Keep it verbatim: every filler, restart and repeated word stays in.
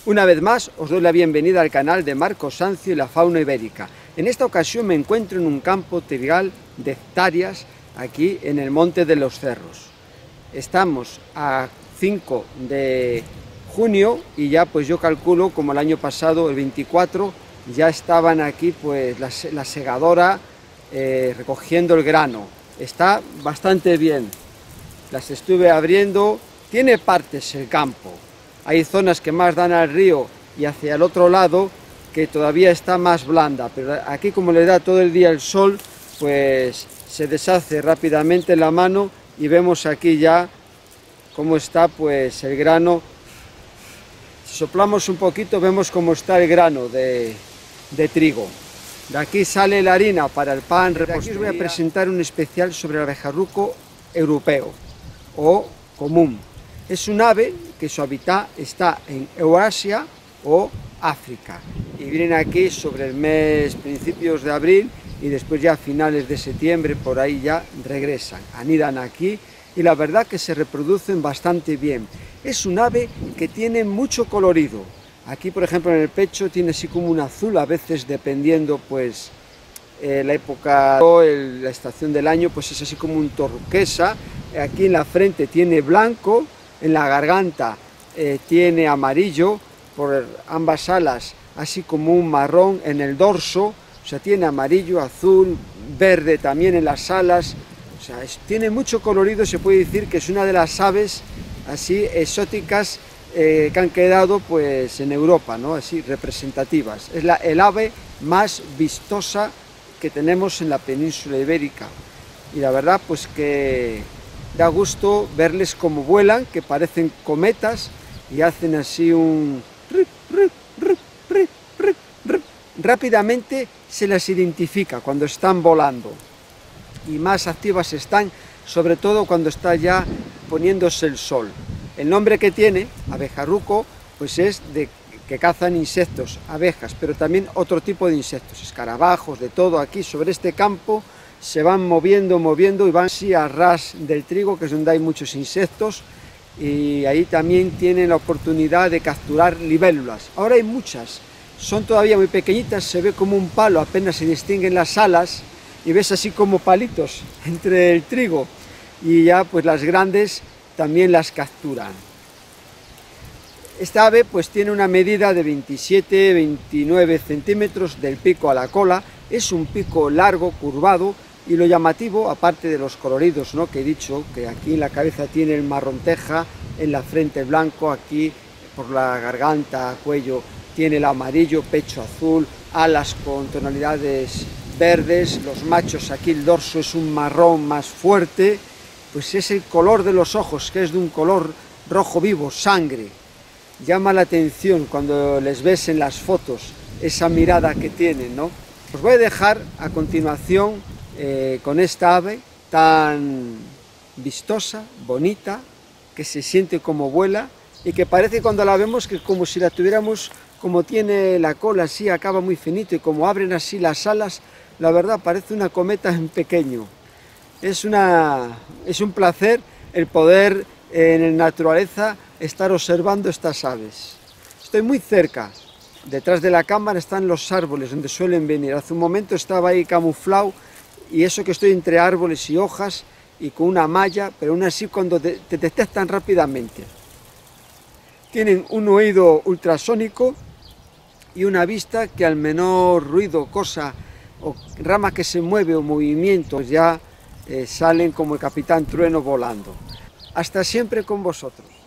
Una vez más os doy la bienvenida al canal de Marcos Sancio y la fauna ibérica. En esta ocasión me encuentro en un campo trigal de hectáreas aquí en el Monte de los Cerros. Estamos a cinco de junio y ya pues yo calculo como el año pasado, el veinticuatro, ya estaban aquí pues la, la segadora eh, recogiendo el grano. Está bastante bien, las estuve abriendo, tiene partes el campo. Hay zonas que más dan al río y hacia el otro lado que todavía está más blanda, pero aquí como le da todo el día el sol, pues se deshace rápidamente la mano y vemos aquí ya cómo está pues el grano. Si soplamos un poquito vemos cómo está el grano de, de trigo. De aquí sale la harina para el pan. De aquí os voy a presentar un especial sobre el abejaruco europeo o común. Es un ave que su hábitat está en Eurasia o África y vienen aquí sobre el mes principios de abril y después ya a finales de septiembre por ahí ya regresan, anidan aquí y la verdad que se reproducen bastante bien. Es un ave que tiene mucho colorido. Aquí por ejemplo en el pecho tiene así como un azul, a veces dependiendo pues eh, la época o el, la estación del año, pues es así como un turquesa. Aquí en la frente tiene blanco, en la garganta eh, tiene amarillo, por ambas alas así como un marrón, en el dorso, o sea, tiene amarillo, azul, verde también en las alas, o sea, es, tiene mucho colorido. Se puede decir que es una de las aves así exóticas eh, que han quedado pues en Europa, ¿no? Así representativas. Es la, el ave más vistosa que tenemos en la península ibérica y la verdad pues que da gusto verles como vuelan, que parecen cometas y hacen así un... Rápidamente se las identifica cuando están volando y más activas están, sobre todo cuando está ya poniéndose el sol. El nombre que tiene, abejaruco, pues es de que cazan insectos, abejas, pero también otro tipo de insectos, escarabajos, de todo. Aquí sobre este campo se van moviendo, moviendo y van así a ras del trigo, que es donde hay muchos insectos, y ahí también tienen la oportunidad de capturar libélulas. Ahora hay muchas, son todavía muy pequeñitas, se ve como un palo, apenas se distinguen las alas y ves así como palitos entre el trigo, y ya pues las grandes también las capturan. Esta ave pues tiene una medida de veintisiete a veintinueve centímetros del pico a la cola, es un pico largo, curvado. Y lo llamativo, aparte de los coloridos, ¿no?, que he dicho, que aquí en la cabeza tiene el marrón teja, en la frente blanco, aquí por la garganta, cuello, tiene el amarillo, pecho azul, alas con tonalidades verdes, los machos aquí el dorso es un marrón más fuerte, pues es el color de los ojos, que es de un color rojo vivo, sangre. Llama la atención cuando les ves en las fotos, esa mirada que tienen, ¿no? Os voy a dejar a continuación Eh, con esta ave tan vistosa, bonita, que se siente como vuela y que parece cuando la vemos que como si la tuviéramos, como tiene la cola así, acaba muy finito y como abren así las alas, la verdad parece una cometa en pequeño. Es, una, es un placer el poder eh, en la naturaleza estar observando estas aves. Estoy muy cerca, detrás de la cámara están los árboles donde suelen venir. Hace un momento estaba ahí camuflado y eso que estoy entre árboles y hojas y con una malla, pero aún así cuando te, te detectan rápidamente. Tienen un oído ultrasónico y una vista que al menor ruido, cosa o rama que se mueve o movimiento ya eh, salen como el Capitán Trueno volando. Hasta siempre con vosotros.